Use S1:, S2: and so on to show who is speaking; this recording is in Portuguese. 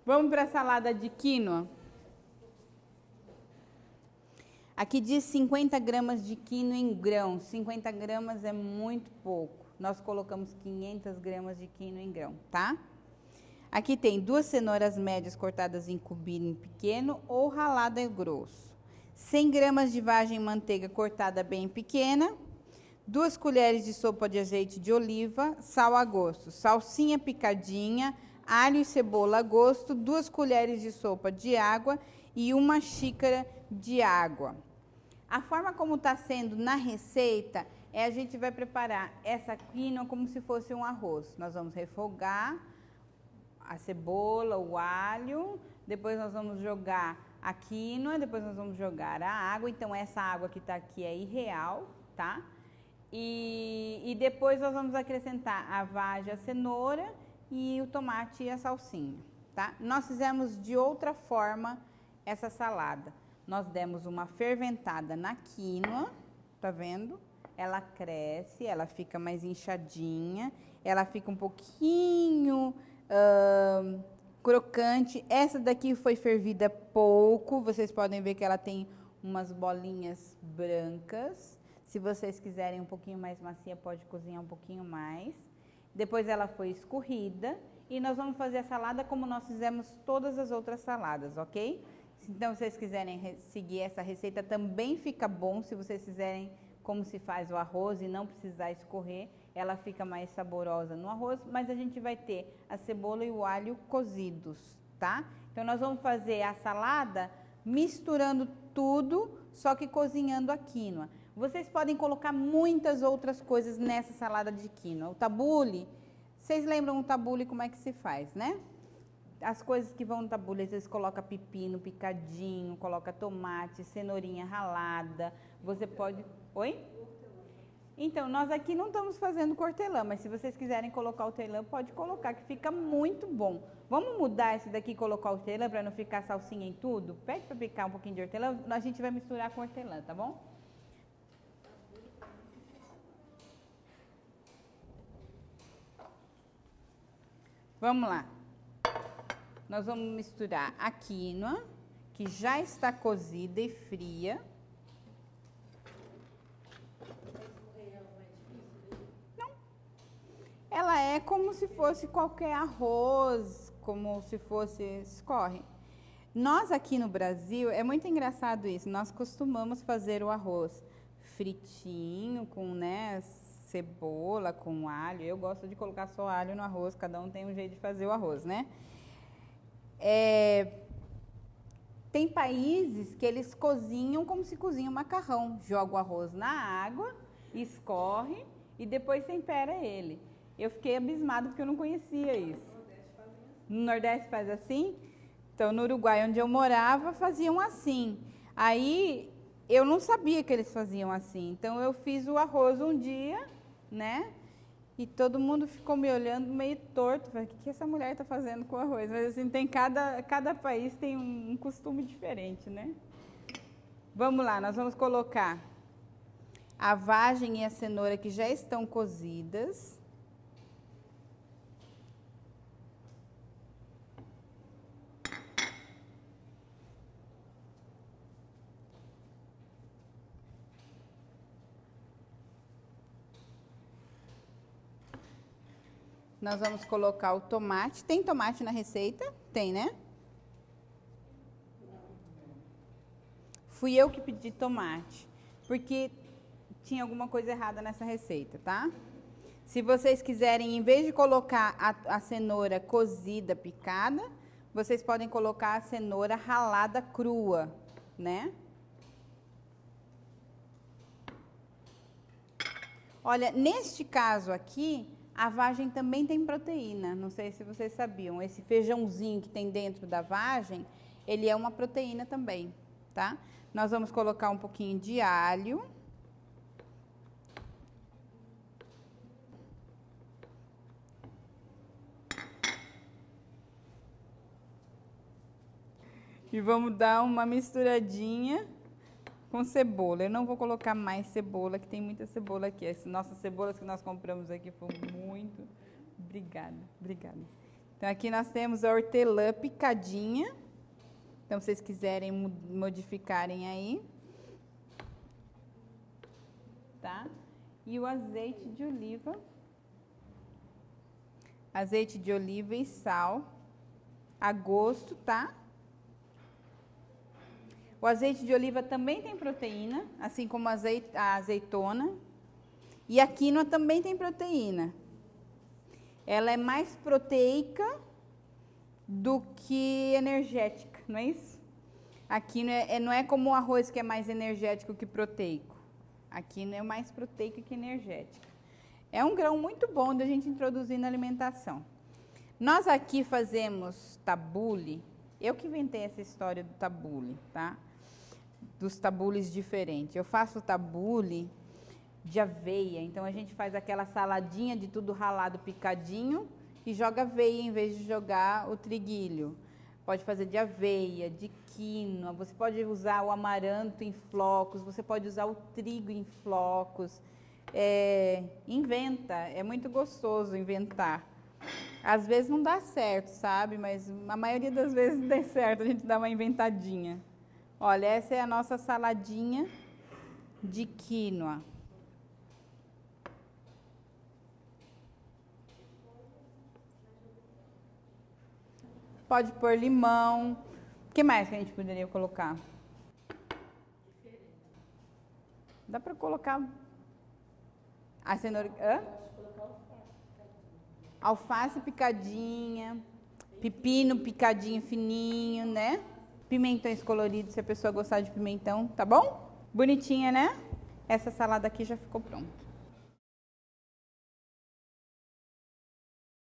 S1: Vamos para a salada de quinoa. Aqui diz 50 gramas de quinoa em grão. 50 gramas é muito pouco. Nós colocamos 500 gramas de quinoa em grão, tá? Aqui tem 2 cenouras médias cortadas em cubinho pequeno ou ralada grosso. 100 gramas de vagem manteiga cortada bem pequena. 2 colheres de sopa de azeite de oliva, sal a gosto. Salsinha picadinha, alho e cebola a gosto. 2 colheres de sopa de água e 1 xícara de água. A forma como está sendo na receita é a gente vai preparar essa quinoa como se fosse um arroz. Nós vamos refogar a cebola, o alho, depois nós vamos jogar a quinoa, depois nós vamos jogar a água. Então, essa água que está aqui é irreal, tá? E depois nós vamos acrescentar a vagem, a cenoura e o tomate e a salsinha, tá? Nós fizemos de outra forma essa salada. Nós demos uma ferventada na quinoa, tá vendo? Ela cresce, ela fica mais inchadinha, ela fica um pouquinho crocante. Essa daqui foi fervida pouco, vocês podem ver que ela tem umas bolinhas brancas. Se vocês quiserem um pouquinho mais macia, pode cozinhar um pouquinho mais. Depois ela foi escorrida e nós vamos fazer a salada como nós fizemos todas as outras saladas, ok? Então, se vocês quiserem seguir essa receita, também fica bom. Se vocês fizerem como se faz o arroz e não precisar escorrer, ela fica mais saborosa no arroz, mas a gente vai ter a cebola e o alho cozidos, tá? Então, nós vamos fazer a salada misturando tudo, só que cozinhando a quinoa. Vocês podem colocar muitas outras coisas nessa salada de quinoa. O tabule, vocês lembram o tabule como é que se faz, né? As coisas que vão no tabule, vocês colocam pepino picadinho, coloca tomate, cenourinha ralada. Você pode... Oi? Então, nós aqui não estamos fazendo hortelã, mas se vocês quiserem colocar hortelã, pode colocar, que fica muito bom. Vamos mudar esse daqui e colocar hortelã para não ficar salsinha em tudo? Pede para picar um pouquinho de hortelã, a gente vai misturar com hortelã, tá bom? Vamos lá. Nós vamos misturar a quinoa, que já está cozida e fria. Não. Ela é como se fosse qualquer arroz, como se fosse escorre. Nós aqui no Brasil, é muito engraçado isso, nós costumamos fazer o arroz fritinho, com, né, cebola, com alho. Eu gosto de colocar só alho no arroz, cada um tem um jeito de fazer o arroz, né? Tem países que eles cozinham como se cozinha um macarrão. Joga o arroz na água, escorre e depois tempera ele. Eu fiquei abismada porque eu não conhecia isso. No Nordeste faz assim? Então, no Uruguai, onde eu morava, faziam assim. Aí, eu não sabia que eles faziam assim. Então, eu fiz o arroz um dia, né? E todo mundo ficou me olhando meio torto. Falei, o que essa mulher está fazendo com o arroz? Mas assim, tem cada país tem um costume diferente, né? Vamos lá, nós vamos colocar a vagem e a cenoura que já estão cozidas. Nós vamos colocar o tomate. Tem tomate na receita? Tem, né? Fui eu que pedi tomate, porque tinha alguma coisa errada nessa receita, tá? Se vocês quiserem, em vez de colocar a cenoura cozida, picada, vocês podem colocar a cenoura ralada crua, né? Olha, neste caso aqui, a vagem também tem proteína, não sei se vocês sabiam. Esse feijãozinho que tem dentro da vagem, ele é uma proteína também, tá? Nós vamos colocar um pouquinho de alho. E vamos dar uma misturadinha com cebola. Eu não vou colocar mais cebola, que tem muita cebola aqui. As nossas cebolas que nós compramos aqui foram muito... Obrigada, obrigada. Então, aqui nós temos a hortelã picadinha. Então, se vocês quiserem modificarem aí. Tá? E o azeite de oliva. Azeite de oliva e sal. A gosto, tá? O azeite de oliva também tem proteína, assim como a azeitona. E a quinoa também tem proteína. Ela é mais proteica do que energética, não é isso? A quinoa não é como o arroz que é mais energético que proteico. A quinoa é mais proteica que energética. É um grão muito bom da gente introduzir na alimentação. Nós aqui fazemos tabule. Eu que inventei essa história do tabule, tá? Dos tabules diferentes. Eu faço tabule de aveia. Então, a gente faz aquela saladinha de tudo ralado, picadinho, e joga aveia em vez de jogar o triguilho. Pode fazer de aveia, de quinoa, você pode usar o amaranto em flocos, você pode usar o trigo em flocos. Inventa, é muito gostoso inventar. Às vezes não dá certo, sabe? Mas a maioria das vezes dá certo, a gente dá uma inventadinha. Olha, essa é a nossa saladinha de quinoa. Pode pôr limão. O que mais que a gente poderia colocar? Dá para colocar a cenoura. Hã? Alface picadinha, pepino picadinho fininho, né? Pimentões coloridos, se a pessoa gostar de pimentão, tá bom? Bonitinha, né? Essa salada aqui já ficou pronta.